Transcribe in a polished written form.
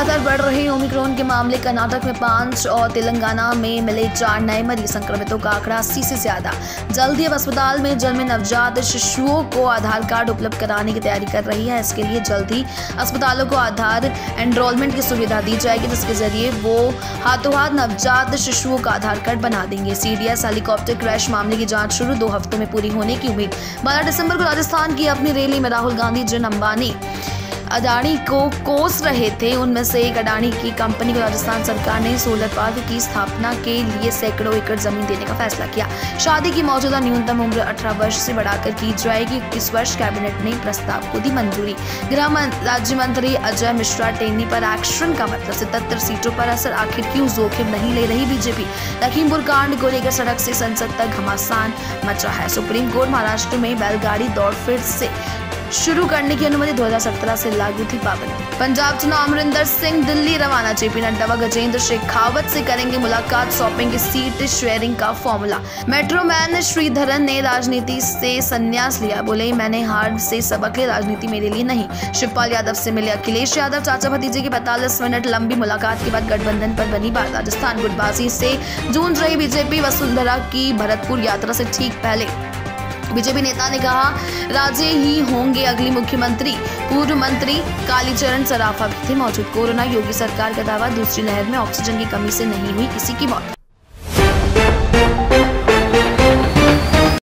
लगातार बढ़ रहे ओमिक्रॉन के मामले, कर्नाटक में 5 और तेलंगाना में मिले 4 नए मरीज। संक्रमितों का आंकड़ा 80 से ज्यादा। जल्दी अब अस्पताल में जन्मे नवजात शिशुओं को आधार कार्ड उपलब्ध कराने की तैयारी कर रही है। इसके लिए जल्द ही अस्पतालों को आधार एनरोलमेंट की सुविधा दी जाएगी, जिसके जरिए वो हाथों हाथ नवजात शिशुओं का आधार कार्ड बना देंगे। सीडीएस हेलीकॉप्टर क्रैश मामले की जांच शुरू, 2 हफ्तों में पूरी होने की उम्मीद। 12 दिसंबर को राजस्थान की अपनी रैली में राहुल गांधी जिन अंबानी अडानी को कोस रहे थे, उनमें से एक अडानी की कंपनी को राजस्थान सरकार ने सोलर पार्क की स्थापना के लिए सैकड़ों एकड़ जमीन देने का फैसला किया। शादी की मौजूदा न्यूनतम उम्र 18 वर्ष से बढ़ाकर की जाएगी 21 वर्ष। कैबिनेट ने प्रस्ताव को दी मंजूरी। गृह राज्य मंत्री अजय मिश्रा टेनी पर एक्शन का मतलब 77 सीटों पर असर, आखिर क्यों जोखिम नहीं ले रही बीजेपी। लखीमपुर कांड को लेकर सड़क से संसद तक घमासान मचा है। सुप्रीम कोर्ट, महाराष्ट्र में बैलगाड़ी दौड़ फिर से शुरू करने की अनुमति, 2017 से लागू थी पाबंदी। पंजाब चुनाव, अमरिंदर सिंह दिल्ली रवाना। जेपी नड्डा व गजेंद्र शेखावत से करेंगे मुलाकात, सौंपेंगे सीट शेयरिंग का फॉर्मूला। मेट्रो मैन श्रीधरन ने राजनीति से संन्यास लिया, बोले मैंने हार से सबक लिया, राजनीति मेरे लिए नहीं। शिवपाल यादव से मिले अखिलेश यादव, चाचा भतीजे की 45 मिनट लंबी मुलाकात के बाद गठबंधन पर बनी बात। राजस्थान गुटबाजी से जूझ रही बीजेपी, वसुंधरा की भरतपुर यात्रा से ठीक पहले बीजेपी नेता ने कहा राजे ही होंगे अगली मुख्यमंत्री। पूर्व मंत्री कालीचरण सराफा भी थे मौजूद। कोरोना, योगी सरकार का दावा, दूसरी लहर में ऑक्सीजन की कमी से नहीं हुई किसी की मौत।